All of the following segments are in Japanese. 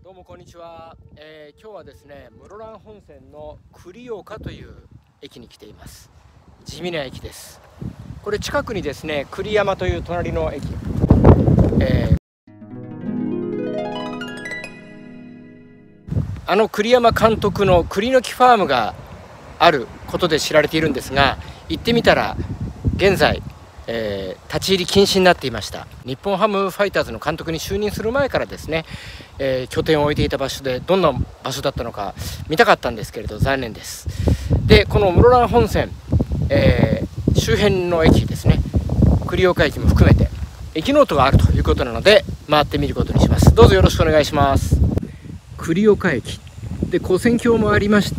どうもこんにちは。今日はですね、室蘭本線の栗岡という駅に来ています。地味な駅です。これ近くにですね、栗山という隣の駅、あの栗山監督の栗の木ファームがあることで知られているんですが、行ってみたら現在立ち入り禁止になっていました。日本ハムファイターズの監督に就任する前からですね、拠点を置いていた場所で、どんな場所だったのか見たかったんですけれど残念です。で、この室蘭本線、周辺の駅ですね、栗岡駅も含めて駅ノートがあるということなので回ってみることにします。どうぞよろしくお願いします。栗岡駅で跨線橋もありまして、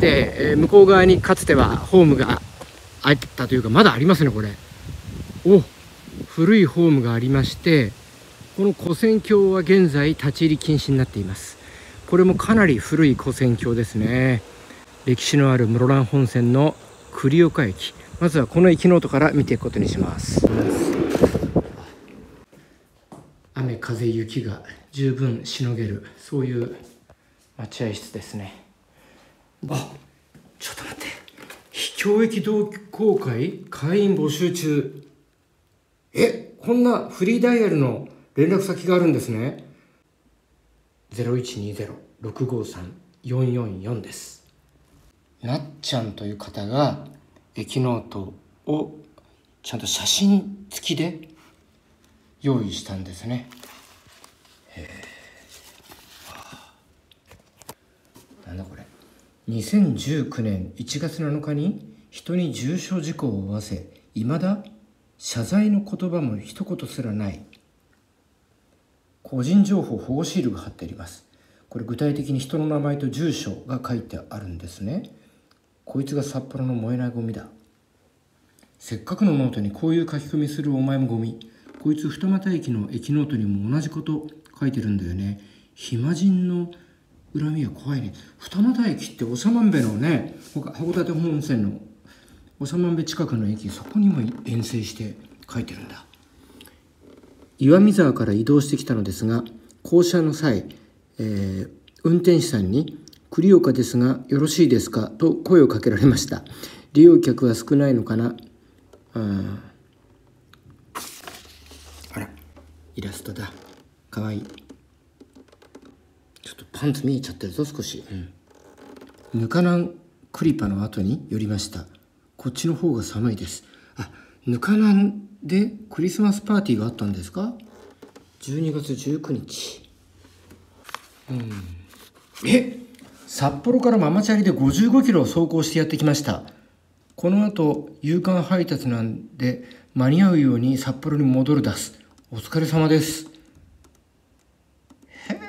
向こう側にかつてはホームがあったというか、まだありますね。これ古いホームがありまして、この跨線橋は現在立ち入り禁止になっています。これもかなり古い跨線橋ですね。歴史のある室蘭本線の栗岡駅、まずはこの駅ノートから見ていくことにします。雨風雪が十分しのげる、そういう待合室ですね。ちょっと待って、秘境駅同好会会員募集中。こんなフリーダイヤルの連絡先があるんですね。0120-653-444です。なっちゃんという方が駅ノートをちゃんと写真付きで用意したんですね。なんだこれ。2019年1月7日に人に重傷事故を負わせ、未だ謝罪の言葉も一言すらない個人情報保護シールが貼ってあります。これ具体的に人の名前と住所が書いてあるんですね。こいつが札幌の燃えないゴミだ。せっかくのノートにこういう書き込みするお前もゴミ。こいつ二俣駅の駅ノートにも同じこと書いてるんだよね。暇人の恨みは怖いね。二俣駅って長万部のね、函館本線の長万部近くの駅、そこにも遠征して書いてるんだ。岩見沢から移動してきたのですが、降車の際、運転手さんに栗岡ですがよろしいですかと声をかけられました。利用客は少ないのかな。あら、イラストだ。かわいい。ちょっとパンツ見えちゃってるぞ少し。ぬかなんクリパの後に寄りました。こっちの方が寒いです。ぬかなんでクリスマスパーティーがあったんですか。12月19日。札幌からママチャリで55キロを走行してやってきました。この後夕刊配達なんで間に合うように札幌に戻るです。お疲れ様です。イ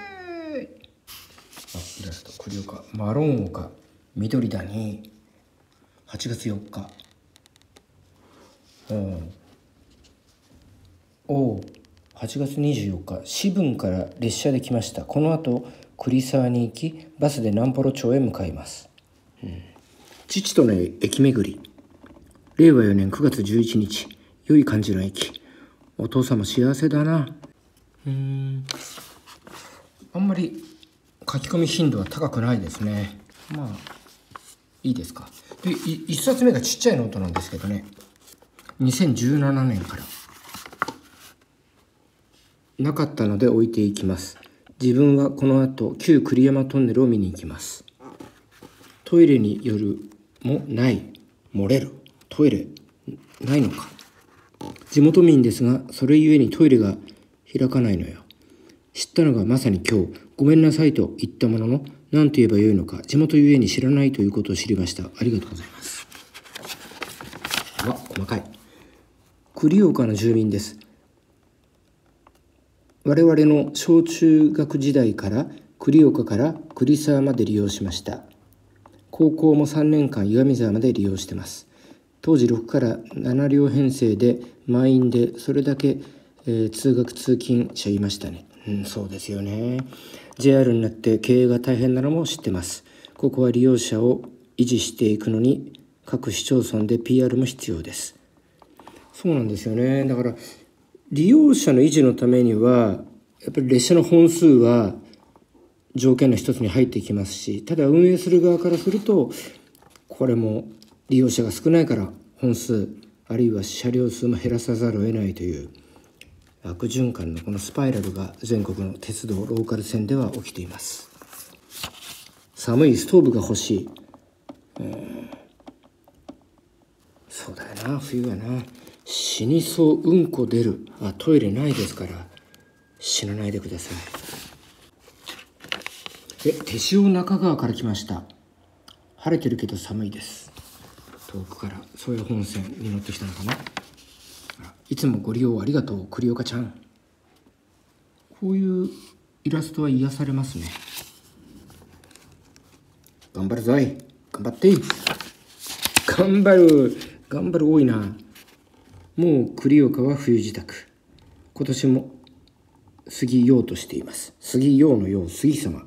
ラスト栗岡、マロン岡、緑谷、8月4日。8月24日、士分から列車で来ました。この後栗沢に行き、バスで南幌町へ向かいます。父との駅巡り。令和4年9月11日、良い感じの駅。お父様幸せだな。あんまり書き込み頻度は高くないですね。まあいいですか。で、1冊目がちっちゃいノートなんですけどね、2017年から。なかったので置いていきます。自分はこの後旧栗山トンネルを見に行きます。トイレによるもない。漏れる。トイレないのか。地元民ですが、それゆえにトイレが開かないのよ。知ったのがまさに今日。ごめんなさいと言ったものの、何と言えばよいのか、地元ゆえに知らないということを知りました。ありがとうございます。細かい。栗岡の住民です。我々の小中学時代から栗岡から栗沢まで利用しました。高校も3年間岩見沢まで利用してます。当時6から7両編成で満員で、それだけ、通学通勤者いましたね。そうですよね。JR になって経営が大変なのも知ってます。ここは利用者を維持していくのに各市町村で PR も必要です。そうなんですよね。だから利用者の維持のためにはやっぱり列車の本数は条件の一つに入ってきますし、ただ運営する側からするとこれも利用者が少ないから本数あるいは車両数も減らさざるを得ないという悪循環のこのスパイラルが全国の鉄道ローカル線では起きています。寒いストーブが欲しい、そうだよな、冬はな。死にそう、うんこ出る、トイレないですから死なないでください。手塩中川から来ました。晴れてるけど寒いです。遠くから宗谷本線に乗ってきたのかな。いつもご利用ありがとう、栗岡ちゃん。こういうイラストは癒されますね。頑張るぞい、頑張っていい。頑張る多いな。もう栗岡は冬支度。今年も杉陽としています。杉陽の陽、杉様。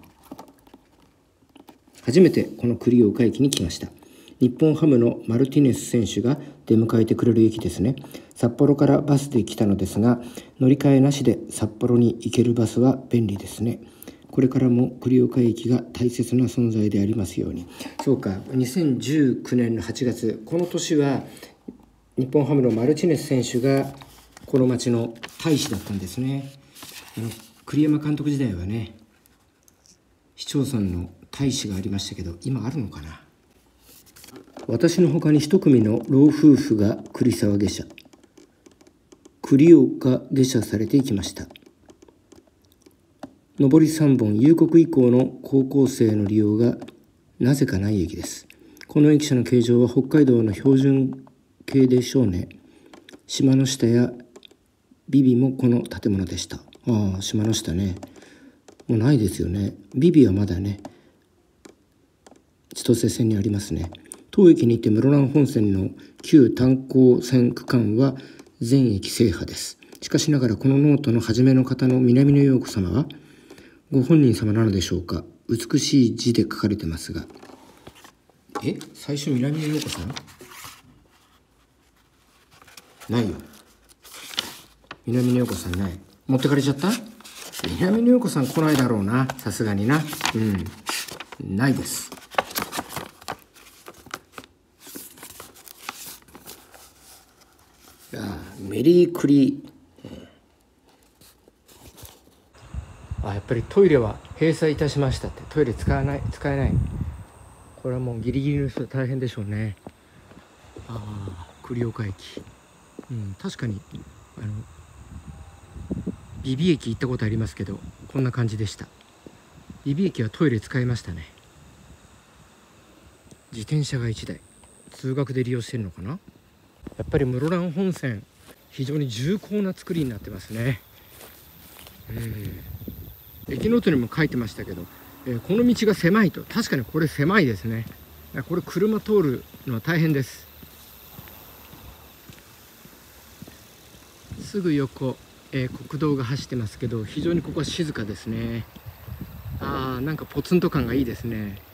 初めてこの栗岡駅に来ました。日本ハムのマルティネス選手が出迎えてくれる駅ですね。札幌からバスで来たのですが、乗り換えなしで札幌に行けるバスは便利ですね。これからも栗岡駅が大切な存在でありますように。そうか、2019年の8月、この年は日本ハムのマルティネス選手がこの町の大使だったんですね。栗山監督時代はね、市町村の大使がありましたけど、今あるのかな。私の他に一組の老夫婦が栗沢下車、栗岡下車されていきました。上り3本、夕刻以降の高校生の利用がなぜかない駅です。この駅舎の形状は北海道の標準形でしょうね。島の下やビビもこの建物でした。島の下ね、もうないですよね。ビビはまだね、千歳線にありますね。当駅に行って室蘭本線の旧炭鉱線区間は全駅制覇です。しかしながらこのノートの初めの方の南野陽子様はご本人様なのでしょうか。美しい字で書かれてますが、最初南野陽子さんないよ。南野陽子さんない。持ってかれちゃった。南野陽子さん来ないだろうな、さすがにな。ないです。メリークリやっぱりトイレは閉鎖いたしましたって。トイレ使えない。これはもうギリギリの人大変でしょうね。栗岡駅、確かにビビ駅行ったことありますけど、こんな感じでした。ビビ駅はトイレ使いましたね。自転車が1台、通学で利用してるのかな。やっぱり室蘭本線、非常に重厚な作りになってますね。駅ノートにも書いてましたけど、この道が狭いと。確かにこれ狭いですね。これ車通るのは大変です。すぐ横、国道が走ってますけど、非常にここは静かですね。なんかポツンと感がいいですね。